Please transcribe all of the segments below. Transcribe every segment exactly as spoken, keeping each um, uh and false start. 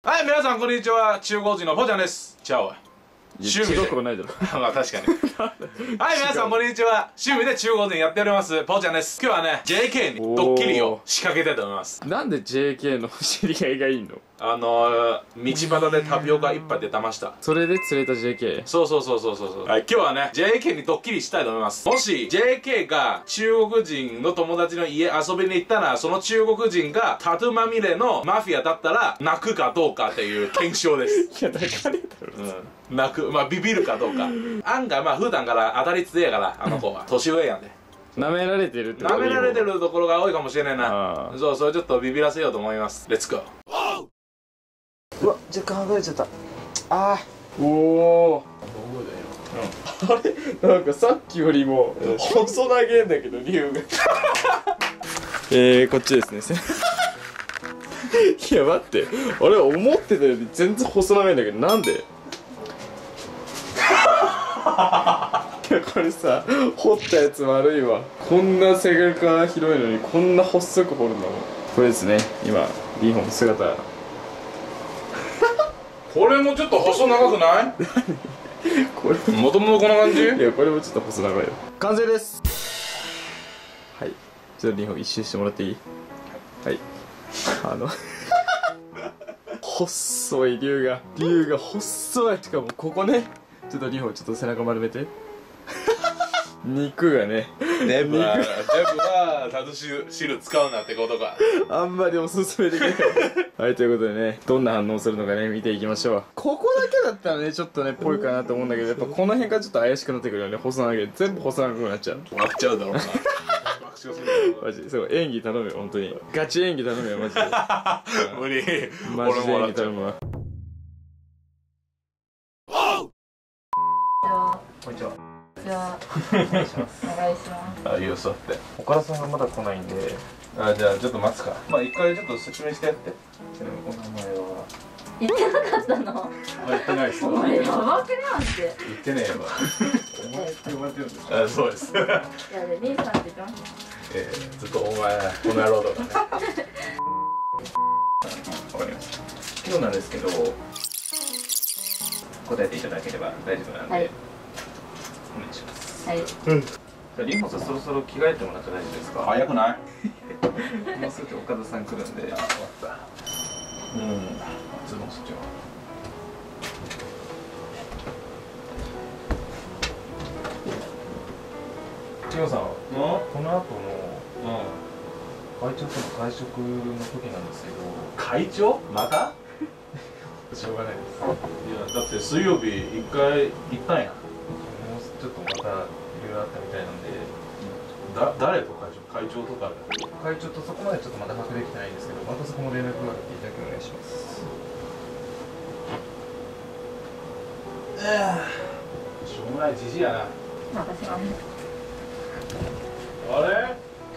はい、皆さんこんにちは。中国人のポジャンです。チャオ。 趣味で。違うことないだろ。 まあ確かに。はい、皆さんこんにちは。趣味で中国人やっております、ポジャンです。今日はね、ジェーケー にドッキリを仕掛けたいと思います。 なんで ジェーケー の知り合いがいいの？ あのー、道端でタピオカ一杯で騙した。 それで釣れた ジェーケー？ そうそうそうそうそう。はい、今日はね、ジェーケー にドッキリしたいと思います。もし、ジェーケー が中国人の友達の家遊びに行ったら、その中国人がタトゥーまみれのマフィアだったら、泣くかどうかっていう検証です。 いや、だからだろ。 うん。泣く、まあビビるかどうか。案外、まあ普段から当たり強いから、あの子は。年上やんで。 舐められてるってこと？ 舐められてるところが多いかもしれないな。そう、それちょっとビビらせようと思います。レッツゴー。 うわ、若干剥がれちゃった。ああ、おお。あれ、なんかさっきよりも細長いんだけど理由が。えー、こっちですね。いや待って、俺思ってたより全然細長いんだけど、なんで？いやこれさ、掘ったやつ悪いわ。こんな背が広いのにこんな細く掘るんだもん。これですね、今リーホンの姿。 これもちょっと細長くない？ これもともとこんな感じ？ いや、これもちょっと細長いよ。完成です。はい、ちょっとリーホン一周してもらっていい？はい、あの細い竜が竜が細い。しかもここね、ちょっとリーホンちょっと背中丸めて。肉がね、 デブはデブはタトゥー汁使うなってことか。 あんまりおすすめできない。はい、ということでね、どんな反応するのかね、見ていきましょう。ここだけだったらね、ちょっとね、ぽいかなと思うんだけど、やっぱこの辺からちょっと怪しくなってくるよね。細長い、全部細長くなっちゃう。 笑っちゃうだろうな。爆笑するマジ、そう、演技頼むよ、本当に。ガチ演技頼むよ、マジで。 無理。 マジで演技頼むわ。こんにちは。 じゃあ、お願いします。お願いします。 あ、いいよ、座って。 岡田さんがまだ来ないんで。 あ、じゃあちょっと待つか。まあ一回ちょっと説明してやって。 お名前は言ってなかったの？ 言ってないっす。 お前やばくねって。 言ってねえわ。 お前って呼ばれてるんですか？ あ、そうです。 いや、で、兄さんって言ってました。 えー、ずっとお前、この野郎とかね。わかりました。今日なんですけど、答えていただければ大丈夫なんで、はい、お願いします。はい。うん。じゃあ、リンホさんそろそろ着替えてもらって大丈夫ですか？早くない？もうすぐ岡田さん来るんで。あ、終わった。うん。ズボンそっちは。キヨさん、この後の会長との会食の時なんですけど。会長？また？しょうがないです。いや、だって水曜日一回行ったんや。もうちょっとまたいろいろあったみたいなんで。だ、誰と会長？会長とか。会長とそこまでちょっとまだ把握できてないんですけど、またそこも連絡があっていただきお願いします。しょうもないじじいやな。 私はね。 あれ？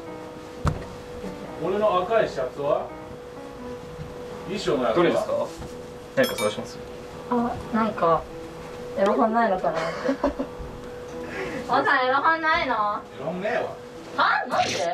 俺の赤いシャツは？衣装のやつは？どれですか？何か探します？ あ、なんかエロ本ないのかなって。おさんエロ本ないの？ エロ本ねえわ。 は？なんで？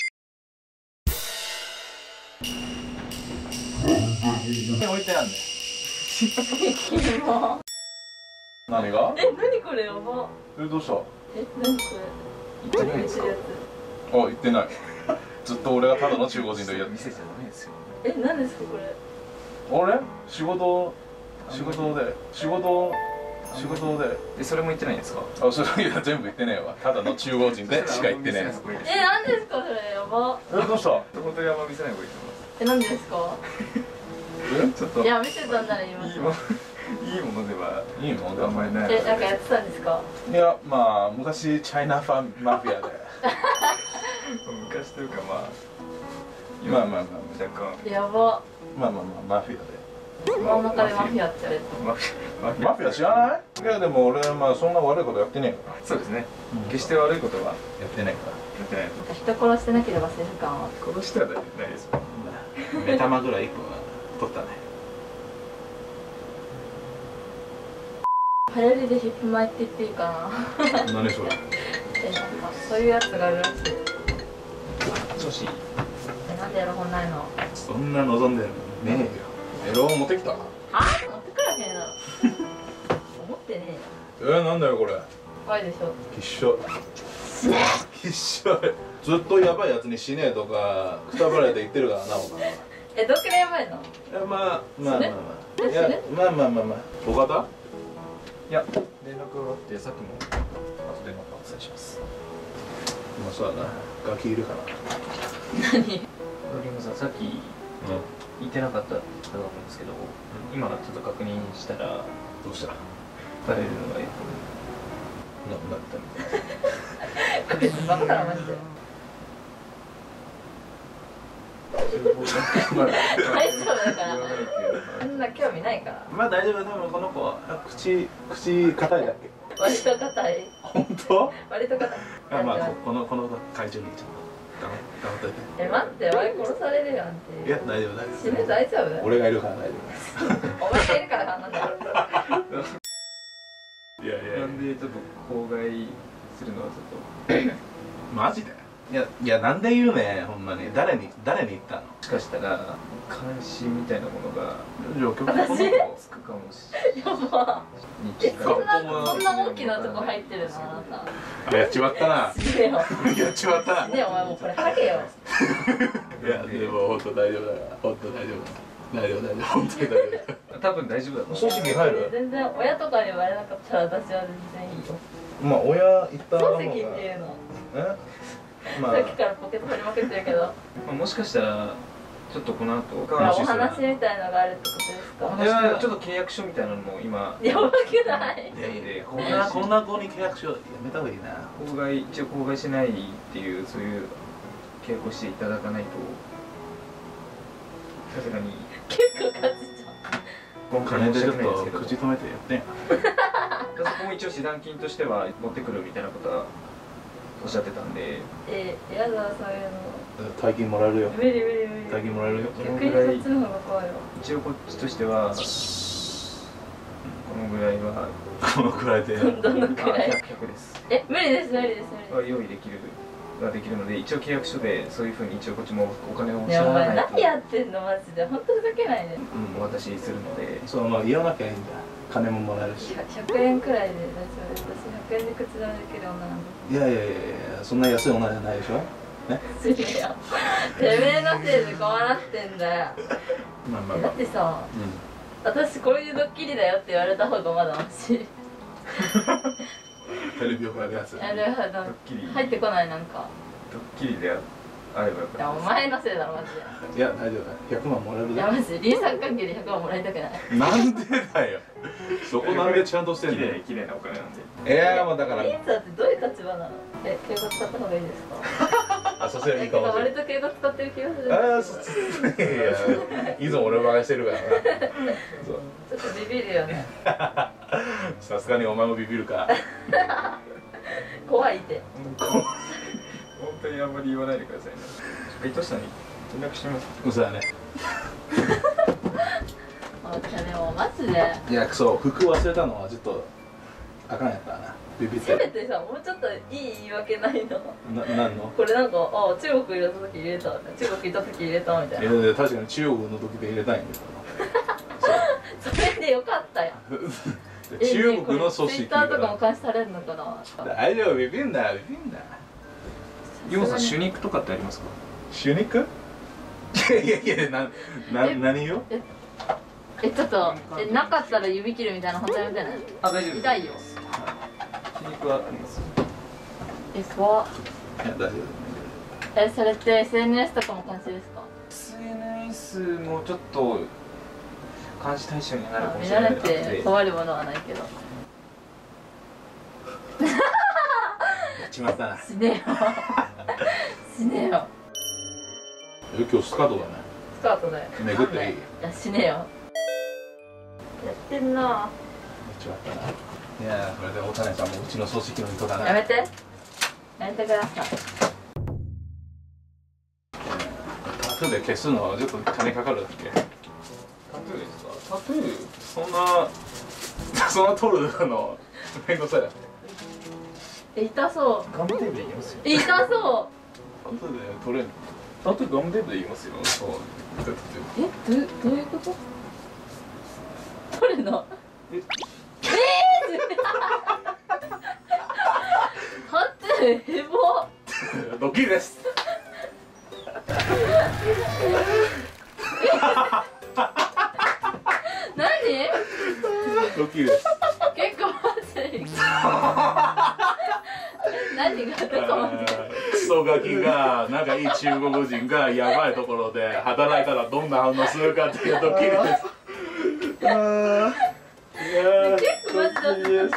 置いてあんねん。 キモ。 何が？ え、何これやば。 え、どうした？ え、何これ？ 言ってないですか？あ、言ってない。ずっと俺がただの中国人とやって。見せちゃダメですよ。 え、何ですかこれ？ あれ？仕事仕事で仕事仕事で。 え、それも言ってないんですか？ あ、それいや全部言ってねえわ。ただの中国人でしか言ってねえ。 え、何ですかそれやば。 え、どうした？ 本当にあんま見せない方がいいと思います。 え、何ですか？ え、ちょっと。 いや、見せたんなら言います。 いいもいいものではいいものであんまりね。 え、なんかやってたんですか？ いや、まあ昔チャイナファンマフィアで。 昔というかまあまあまあまあ若干やば。 まあまあまあマフィアで。 真ん中でマフィアって言われてマフィアマフィア知らない？いやでも俺はまあそんな悪いことやってねえから。 そうですね。決して悪いことはやってないから。やってない。 なんか人殺してなければセーフ感は。 殺してはないですよ。 目玉ぐらい一個は取ったね。 流行りでヒップマイって言っていいかな。 何それ？ え、なんかそういうやつがあるらしい。 調子いい。 え、なんでエロ本ないの？ そんな望んでるのねえよ。 エロ本持ってきた？ あ、持ってくるわけねえだろ。思ってねえよ。 えー、なんだよこれ。 怖いでしょ。 必勝。必勝。ずっとやばいやつに死ねえとかくたばれて言ってるからなお前は。 え、どっくらいやばいの？ え、まあまあまあまあ。いや、まあまあまあまあ。お方？ いや、連絡があってさっきも後でまたお伝えします。 まあそうだな。ガキいるかな。 何？ リンゴさん、さっき言ってなかったと思うんですけど、今ちょっと確認したらどうした？ バレるのがな、なったみたいな。 これバカだなマジで。大丈夫だから。そんな興味ないから。 まあ大丈夫。多分この子は口口硬いだっけ。 割と硬い。 本当？ 割と硬い。 あ、まあこのこの会長にちょっと頑張っといて。 え、待って、俺殺されるやんって。 いや大丈夫大丈夫。 死ぬ大丈夫？ 俺がいるから大丈お前がいるからなんだよ。 夫。いやいや。 なんでちょっと口外するのはちょっとマジで？いやいやなんで言うねほんまに。誰に誰に言ったの？ もしかしたら監視みたいなものが私つくかもしれない。 やば。え、 に近いそんなそんな大きなとこ入ってるのあなた。 あ、やっちまったな。 死ねよ。 やっちまったな。 ねえお前もうこれハゲよ。 いやでも本当大丈夫だから本当大丈夫大丈夫大丈夫本当に大丈夫。 多分大丈夫だと思う。 組織入る？ 全然親とかに言われなかったら私は全然いいよ。 まあ親言った方が。 漱石っていうの。 え？まさっきからポケット掘りまくってるけど。 まあもしかしたらちょっとこの後お話みたいのがあるってことですか？ いやちょっと契約書みたいなのも今やばくない？ いやいやこんなこんな子に契約書やめた方がいいな。 口外一応口外しないっていうそういう契約をしていただかないとさすがに結構勝ちちゃお金でちょっと口止めてやってんや。 そこも一応示談金としては持ってくるみたいなことはおっしゃってたんで。 う。え、やだそういうの。 大金もらえるよ。 無理無理無理。 大金もらえるよ。 逆にそっちの方が怖いわ。 一応こっちとしてはこのぐらいはこのくらいで。 どのくらい？ ひゃくです。 え、無理です無理です無理です。 用意できるができるので一応契約書でそういうふうに一応こっちもお金を支ねえお前払わないと何やってんのマジで本当ふざけないで。 お渡しするので。 そうまあ言わなきゃいいんだ。金ももらえるし。 ひゃくえんくらいで大丈夫です。私ひゃくえんで口止めできる女なんで。 いやいやいやいやそんな安い女じゃないでしょ。ね。 すげえよ。てめえのせいでこうなってんだよ。 まあまあまあ。 だってさ、 う私こういうドッキリだよって言われた方がまだマシ。 ん。テレビをやるやつ。 なるほど。 ドッキリ入ってこないなんか。 ドッキリであればよいやおかった前のせいだろマジで。 いや大丈夫だ。ひゃくまんもらえるでいや。マジリー三角形でひゃくまんもらいたくない。 なんでだよ。そこなんでちゃんとしてんの。 綺麗綺麗なお金なんで。 いやもうだから。 リーさんってどういう立場なの？え、敬語使った方がいいですか？ あ、さすがにいえ、けどいかもしれない。 割と敬語使ってる気がする。 ああ、そいやいつも俺をバカしてるからな。そうちょっとビビるよね。 さすがにお前もビビるか。 怖いって。 本当にあんまり言わないでくださいね。伊藤さんに連絡してみます。 嘘だね。 あ、じゃあでもマジで。 いや、そう、服忘れたのはちょっとあかんやったな。ビビってせめてさ、もうちょっといい言い訳ないの？ な、なんの？ これなんか、あ、中国入れた時入れた、中国行った時入れたみたいな。 いやいや確かに中国の時で入れたいんだそれでよかったよ。 けど中国の組織ツイッターとかも監視されるのかな。 大丈夫、ビビんな、ビビんな。 ユモさん、手肉とかってありますか？ 手肉？いやいやいや、な、な、何よ？ え、え、ちょっと、え、なかったら指切るみたいな本当やめてない？ あ、大丈夫です。 痛いよ。 手肉はあります。 え、怖っ。 いや、大丈夫。 え、それって エスエヌエス とかも監視ですか？ エスエヌエス もちょっと監視対象になるかも見しれないのられてで。 困るものはないけど。 やっちまったな。 死ねよ。死ねよ。 え、今日スカートだね。 スカートで。 めくっていい？ いや、死ねよ。やってんな。 やっちまったな。いやー、これでおたねさんもうちの組織の人だな。 やめて。やめてください。 タトゥーで消すのはちょっと金かかるだっけ？ タトゥーですか？タトゥーそんなそんな取るのめんどくさいだって。 え、痛そガムテープで言いますよ。 う。え、痛そタトゥーで取れるの？ タトゥーガムテープで言いますよ。そう。 う。え、どう、どういうこと？ 撮るのええー、初ヘボドッキリです。 何ドッキリです。 結構熱い何がどこまでクソガキが仲いい中国人がやばいところで働いたらどんな反応するかっていうドッキリです。 あーいやー結構マジだドッキリです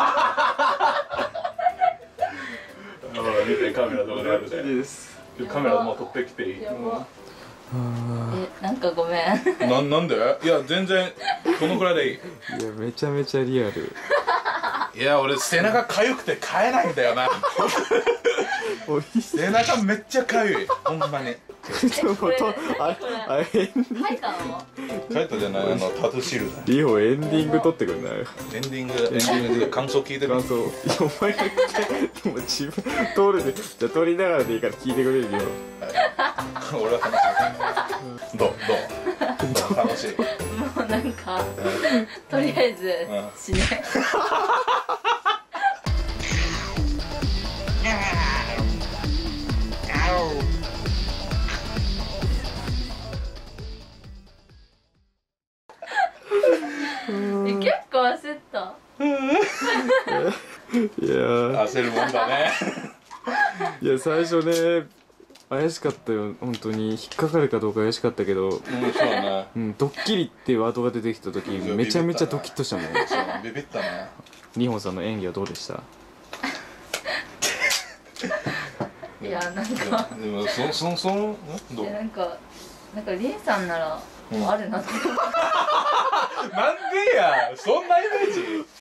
見てカメラどこでやるドッキリで。 ですカメラもう撮ってきていい？ やばえ、なんかごめんな、なんで？いや全然このくらいでいい。 いやめちゃめちゃリアルいや俺背中かゆくて買えないんだよな。 おいしい背中めっちゃかゆいほんまに。 でもとあれあれエンディン書いたの書いたじゃないあのタトゥーシールだ。 リホエンディング撮ってくんないエンディングエンディングで感想聞いてる。 感想いやお前がでも自分撮るでじゃあ撮りながらでいいから聞いてくれるよ俺は楽しい。どうどう楽しい。 もうなんかとりあえず死ねえ結構焦ったいや焦るもんだね。 いや最初ね怪しかったよ本当に引っかかるかどうか怪しかったけど、 うんそうね。 うん、ドッキリってワードが出てきた時めちゃめちゃドキッとしたもんそうビビったね。 リホンさんの演技はどうでした？ いやなんかでもそそそんどう？ えなんかなんかリンさんならうんあるなって思っなんでやそんなイメ